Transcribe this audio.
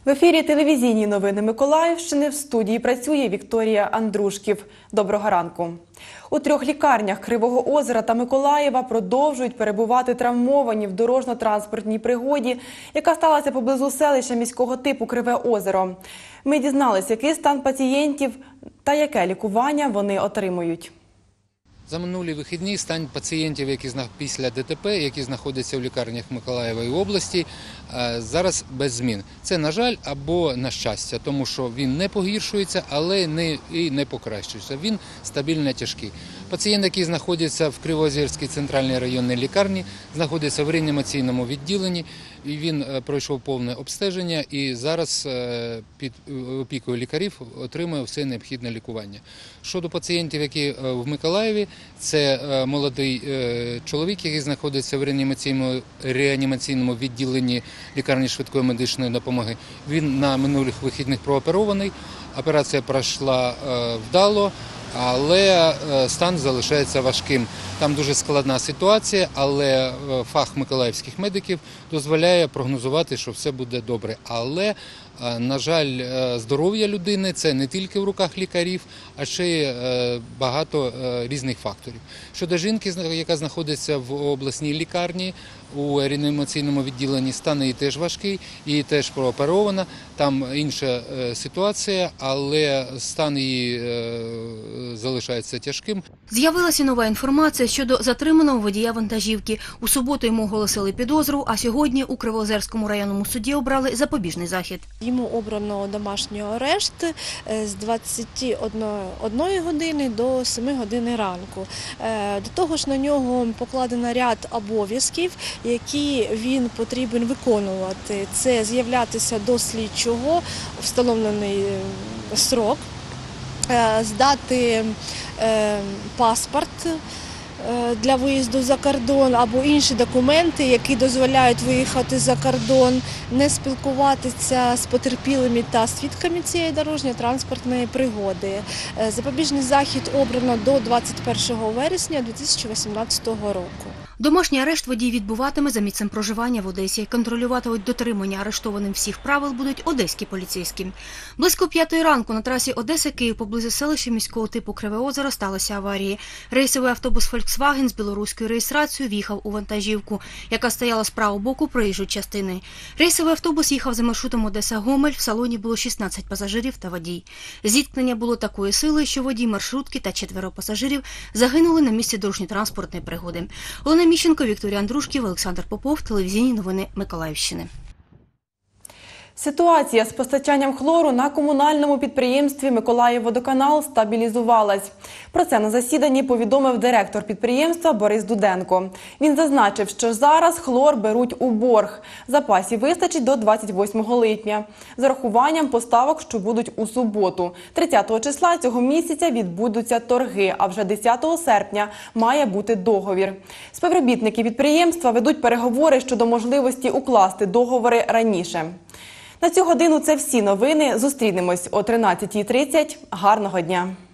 В ефірі телевізійні новини Миколаївщини. В студії працює Вікторія Андрушків. Доброго ранку. У 3 лікарнях Кривого Озера та Миколаєва продовжують перебувати травмовані в дорожньо-транспортній пригоді, яка сталася поблизу селища міського типу Криве Озеро. Ми дізналися, який стан пацієнтів та яке лікування вони отримують. За минулі вихідні стан пацієнтів, після ДТП, які знаходяться в лікарнях Миколаєва і області, зараз без змін. Це, на жаль, або на щастя, тому що він не погіршується, але і не покращується. Він стабільно тяжкий. Пацієнт, який знаходиться в Кривоозерській центральній районній лікарні, знаходиться в реанімаційному відділенні, і він пройшов повне обстеження і зараз під опікою лікарів отримує все необхідне лікування. Щодо пацієнтів, які в Миколаєві, це молодий чоловік, який знаходиться в реанімаційному відділенні лікарні швидкої медичної допомоги. Він на минулих вихідних прооперований, операція пройшла вдало, але стан залишається важким. Там дуже складна ситуація, але фах миколаївських медиків дозволяє прогнозувати, що все буде добре. Але, на жаль, здоров'я людини – це не тільки в руках лікарів, а ще й багато різних факторів. Щодо жінки, яка знаходиться в обласній лікарні, у реанімаційному відділенні, стан її теж важкий, її теж прооперована, там інша ситуація, але стан її залишається тяжким. З'явилася нова інформація щодо затриманого водія вантажівки. У суботу йому оголосили підозру, а сьогодні у Кривоозерському районному суді обрали запобіжний захід. Йому обрано домашній арешт з 21 години до 7 години ранку. До того ж на нього покладено ряд обов'язків, які він потрібен виконувати. Це з'являтися до слідчого у встановлений строк, здати паспорт для виїзду за кордон або інші документи, які дозволяють виїхати за кордон, не спілкуватися з потерпілими та свідками цієї дорожньо-транспортної пригоди. Запобіжний захід обрано до 21 вересня 2018 року. Домашній арешт водій відбуватиме за місцем проживання в Одесі. Контролюватимуть дотримання арештованим всіх правил будуть одеські поліцейські. Близько 5 ранку на трасі Одеса-Київ поблизу селища міського типу Криве Озеро сталася аварія. Рейсовий автобус «Фольксваген» з білоруською реєстрацією в'їхав у вантажівку, яка стояла з правого боку проїжджої частини. Рейсовий автобус їхав за маршрутом Одеса-Гомель, в салоні було 16 пасажирів та водій. Зіткнення було такої сили, що водій маршрутки та 4 пасажирів загинули на місці дорожньо-транспортної пригоди. Міщенко, Вікторія Андрушків, Олександр Попов, телевізійні новини Миколаївщини. Ситуація з постачанням хлору на комунальному підприємстві «Миколаївводоканал» стабілізувалась. Про це на засіданні повідомив директор підприємства Борис Дуденко. Він зазначив, що зараз хлор беруть у борг. Запасів вистачить до 28 липня. З урахуванням поставок, що будуть у суботу. 30 числа цього місяця відбудуться торги, а вже 10 серпня має бути договір. Співробітники підприємства ведуть переговори щодо можливості укласти договори раніше. На цю годину це всі новини. Зустрінемось о 13:30. Гарного дня!